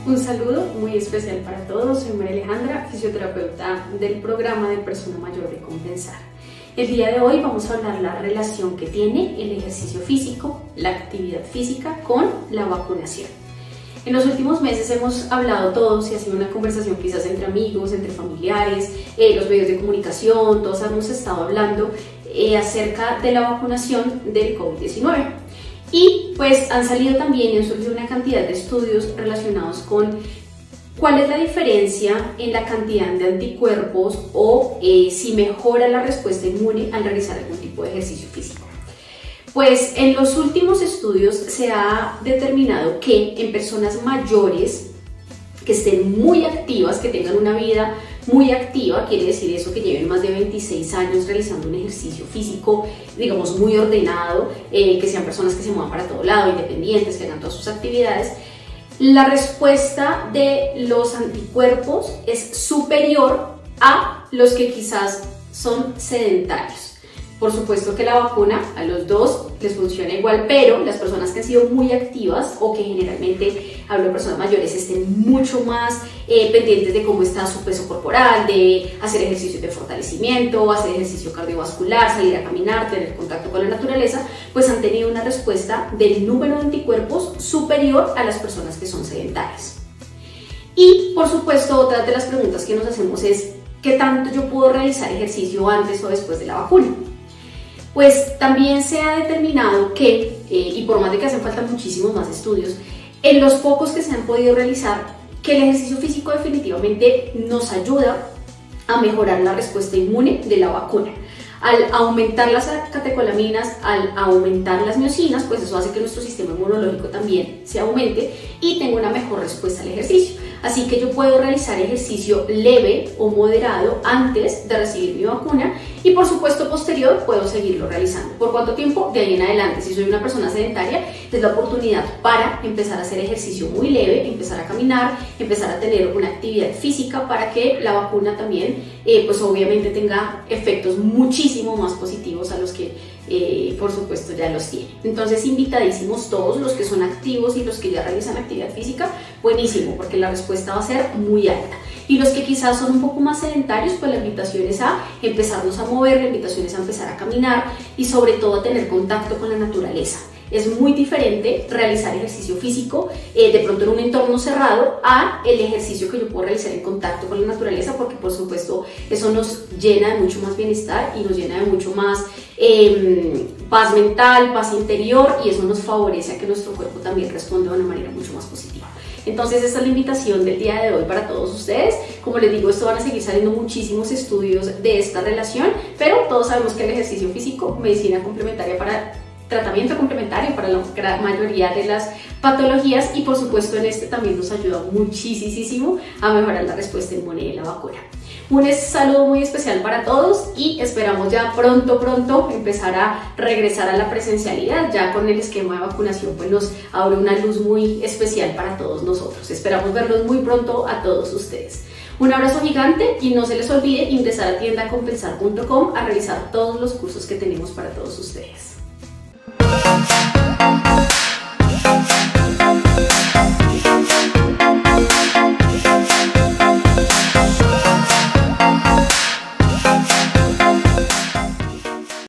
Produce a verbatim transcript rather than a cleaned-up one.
Un saludo muy especial para todos. Soy María Alejandra, fisioterapeuta del programa de Persona Mayor de Compensar. El día de hoy vamos a hablar de la relación que tiene el ejercicio físico, la actividad física con la vacunación. En los últimos meses hemos hablado todos y ha sido una conversación quizás entre amigos, entre familiares, eh, los medios de comunicación, todos hemos estado hablando eh, acerca de la vacunación del COVID diecinueve. Y pues han salido también y han surgido una cantidad de estudios relacionados con cuál es la diferencia en la cantidad de anticuerpos o eh, si mejora la respuesta inmune al realizar algún tipo de ejercicio físico. Pues en los últimos estudios se ha determinado que en personas mayores que estén muy activas, que tengan una vida muy activa, quiere decir eso que lleven más de veintiséis años realizando un ejercicio físico, digamos, muy ordenado, eh, que sean personas que se muevan para todo lado, independientes, que hagan todas sus actividades, la respuesta de los anticuerpos es superior a los que quizás son sedentarios. Por supuesto que la vacuna a los dos les funciona igual, pero las personas que han sido muy activas o que generalmente, hablo de personas mayores, estén mucho más eh, pendientes de cómo está su peso corporal, de hacer ejercicios de fortalecimiento, hacer ejercicio cardiovascular, salir a caminar, tener contacto con la naturaleza, pues han tenido una respuesta del número de anticuerpos superior a las personas que son sedentarias. Y por supuesto, otra de las preguntas que nos hacemos es ¿qué tanto yo puedo realizar ejercicio antes o después de la vacuna? Pues también se ha determinado que, eh, y por más de que hacen falta muchísimos más estudios, en los pocos que se han podido realizar, que el ejercicio físico definitivamente nos ayuda a mejorar la respuesta inmune de la vacuna. Al aumentar las catecolaminas, al aumentar las miocinas, pues eso hace que nuestro sistema inmunológico también se aumente y tenga una mejor respuesta al ejercicio. Así que yo puedo realizar ejercicio leve o moderado antes de recibir mi vacuna y por supuesto posterior puedo seguirlo realizando. ¿Por cuánto tiempo? De ahí en adelante. Si soy una persona sedentaria, es la oportunidad para empezar a hacer ejercicio muy leve, empezar a caminar, empezar a tener una actividad física para que la vacuna también, eh, pues obviamente tenga efectos muchísimo más positivos a los que Eh, por supuesto ya los tiene. Entonces invitadísimos todos los que son activos y los que ya realizan actividad física, buenísimo, porque la respuesta va a ser muy alta. Y los que quizás son un poco más sedentarios, pues la invitación es a empezarnos a mover, la invitación es a empezar a caminar y sobre todo a tener contacto con la naturaleza. Es muy diferente realizar ejercicio físico eh, de pronto en un entorno cerrado a el ejercicio que yo puedo realizar en contacto con la naturaleza, porque por supuesto eso nos llena de mucho más bienestar y nos llena de mucho más eh, paz mental, paz interior, y eso nos favorece a que nuestro cuerpo también responda de una manera mucho más positiva. Entonces esta es la invitación del día de hoy para todos ustedes. Como les digo, esto van a seguir saliendo muchísimos estudios de esta relación, pero todos sabemos que el ejercicio físico, medicina complementaria para tratamiento complementario para la gran mayoría de las patologías, y por supuesto en este también nos ayuda muchísimo a mejorar la respuesta inmune de la vacuna. Un saludo muy especial para todos y esperamos ya pronto pronto empezar a regresar a la presencialidad. Ya con el esquema de vacunación pues nos abre una luz muy especial para todos nosotros. Esperamos verlos muy pronto a todos ustedes. Un abrazo gigante y no se les olvide ingresar a tienda compensar punto com a revisar todos los cursos que tenemos para todos ustedes.